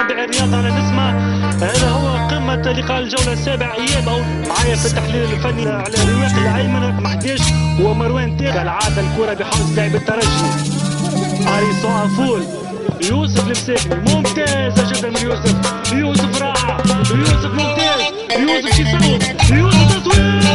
متابعي الرياضة على نسمة. هذا هو قمة لقاء الجولة السابع. اياد او معايا في التحليل الفني على رواق الايمن محديش ومروان تيغ. كالعادة الكرة بحوز لاعب الترجي اريسو انفول. يوسف المساكني ممتازة جدا من يوسف. يوسف رائع. يوسف ممتاز. يوسف يصوب. يوسف تصوير.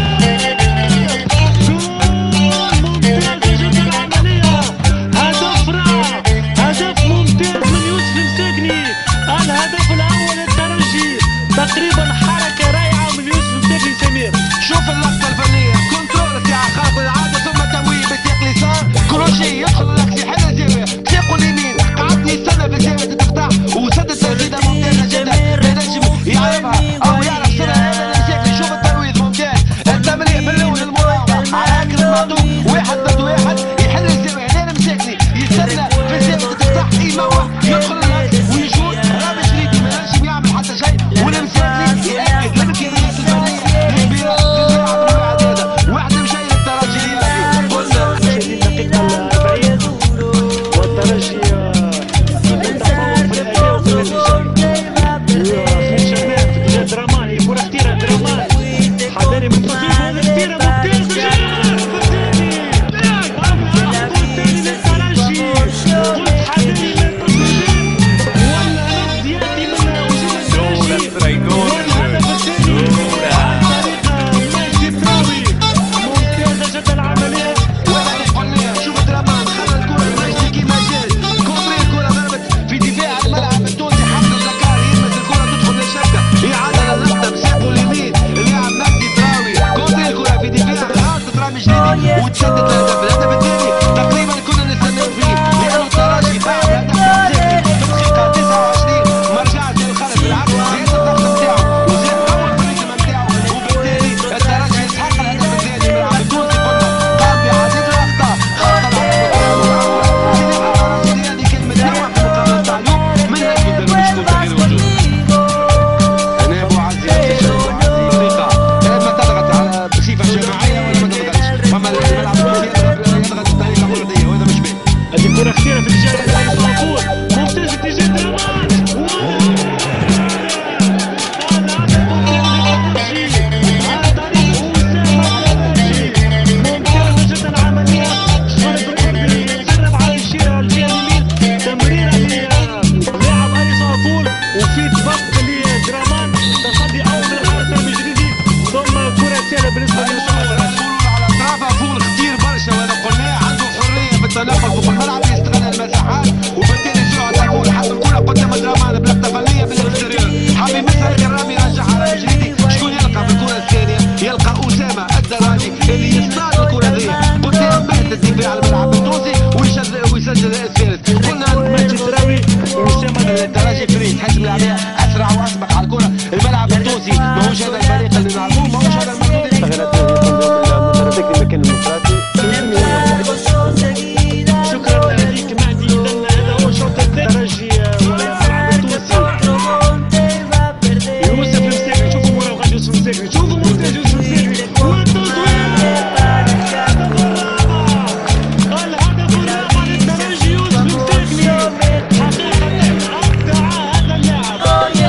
الهدف الاول للترجي تقريبا حركه رائعه من يوسف المساكني. سمير شوف اللقطه الفنيه كنترول يا خاطر العاده ثم تمويه بسيق اليسار كروشي يدخل الاكسي حل الزاويه سيقه اليمين قعدني يستنى في الزاويه تفتح وسد تسديده ممتازه جدا ينجم يعرفها او يعرف سرعه هذا المساكني. شوف الترويض ممتاز التمرير بالاول المراوغه على هكذا المعدوم واحد ضد واحد يحل الزاويه هنا المساكني يستنى في الزاويه تفتح يموه يدخل الاكسي ويشوط رامي شريدي ما نجم يعمل حتى شيء والمساكني ياكد الامكانيات الفنيه الكبيره للاعب الواحد هذا واحد مشي للترجي الياباني قلنا الدقيقه 40 والترجي يتفوق في الاداء وفي النتيجه. في شمال في اتجاه دراماني كره خطيره درامان حذاري من تصويب هذا خطيره ممتازه وتسدد الهدف الثاني تقريبا كنا نستنى فيه لانه الترجي بعد هدف الدقيقه 29 ما رجعش للخلف بالعكس زاد الضغط نتاعو وزاد اول بالريتم نتاعو وبالتالي الترجي يستحق الهدف الثاني من اللاعب التونسي قلنا قام بعديد الاخطاء هذه كلمه نوع في مقابله تاع اليوم منها يقدر يشكون تغيير وجود. انا ابو عزيز دقيقه ما تضغط على بصفه جماعيه ولا ما تضغطش وما الملعب يضغط بطريقه مرضيه وهذا مش باين. هذه كره خطيره في اتجاه الصافور ممتاز اتجاه درمان وفي ضغط لدرامان تصدي اول من الحارس المجريدي ثم كره سهله بالنسبه للصافور على اطرافه فول كثير برشا وهذا قلناه عنده حريه في التنقل في الملعب يستغل المساحات وبالتالي سرعه تكون حتى الكره قدام درامان بلقطه فنيه بالاكستريور حاب يمسها الكرامي يرجعها على مجريدي شكون يلقى في الكره الثانيه يلقى اسامه الدراجي اللي يصطاد الكره هذه قدام بحث الدفاع على الملعب التونسي ويسجل الثالث. قلنا ماتش الدراوي اسامه الدراجي فريد تحس بلعبها اسرع واسبق على الكره الملعب التونسي ماهوش هذا الفريق اللي نعرفوه ماهوش هذا المردود المدرب في المكان المفاتي. شكرا لك مهدي. اذا هذا هو الشوط الثاني الترجي والملعب التونسي. يوسف المساكني شوفوا مراوغات يوسف المساكني شوفوا ممتاز يوسف المساكني والتصوير. الهدف الرابع للترجي يوسف المساكني حقيقة أبدع هذا اللاعب.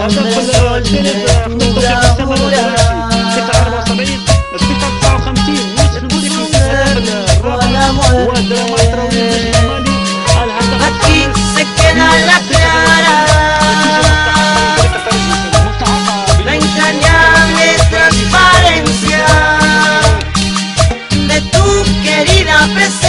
الهدف الثالث احمد توفيق اسامه الدقيقه 74 الدقيقه 59 يوسف الموسيقي في الهدف الرابع ودراما تراوي المالي الهدف الخامس سكن على خيارها la entrañable transparencia de tu querida presencia.